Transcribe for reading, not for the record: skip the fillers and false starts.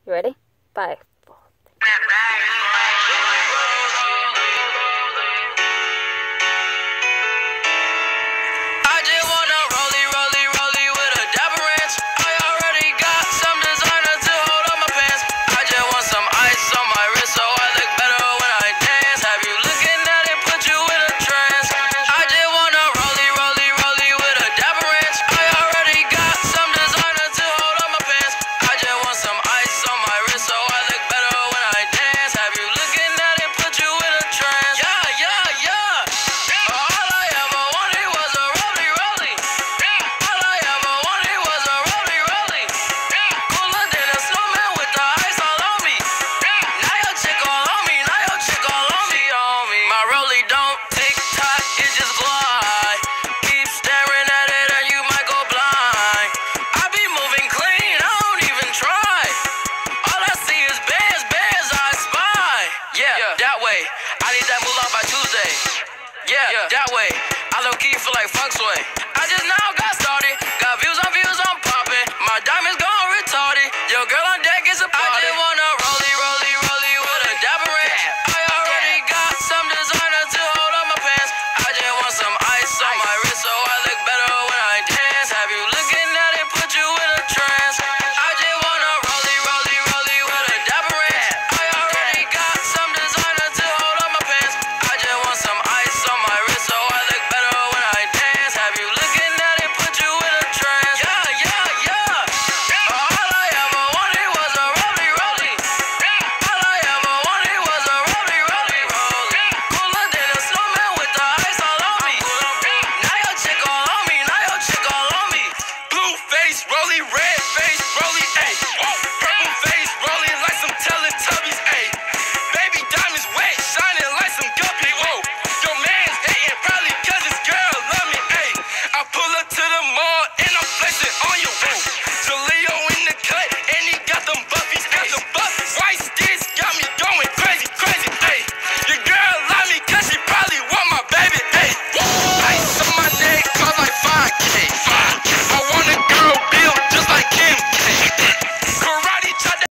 You ready? 5, 4. I just wanna rollie with a dapper ranch. I already got some designer to hold on my pants. I just want some ice on my wrist so I look better when I dance. Have you looking at it, put you in a trance. I just wanna rollie with a dapper ranch. I already got some designer to hold on my pants. I just want some ice on my wrist so I look better when I dance. Have you looking at it, put you in a trance. Yeah. All I ever wanted was a rollie. All I ever wanted was a rollie. Cooler than a snowman with the ice all on me. Now your chick all on me, My rollie don't tick tock, it just glide. Keep staring at it and you might go blind. I be moving clean, I don't even try. All I see is bands, I spy. Yeah, that way. I need that moolah by Tuesday. Yeah, that way. I low key feel like fuck